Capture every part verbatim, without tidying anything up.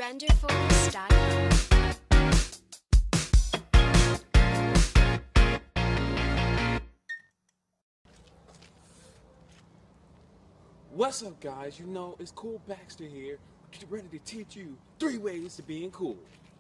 renderfuls dot com. What's up, guys? You know, it's Cool Baxter here, ready to teach you three ways to being cool.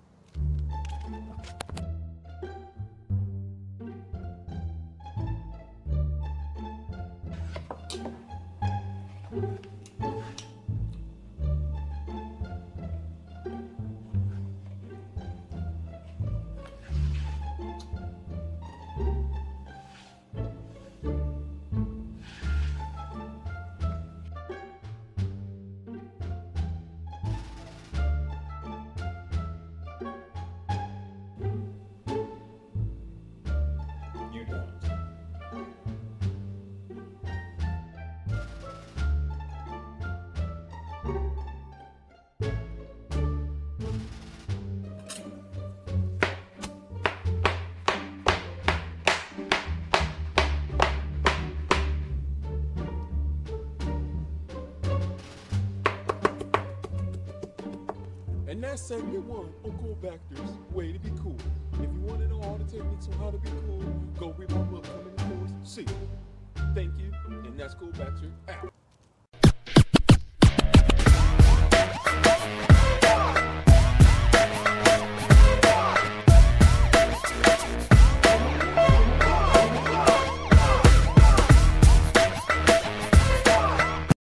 You don't. And that's segment one on Cool Baxter's Way to Be Cool. If you want to know all the techniques on how to be cool, go read my book, Coming in Course. See. Thank you, and that's Cool Baxter out.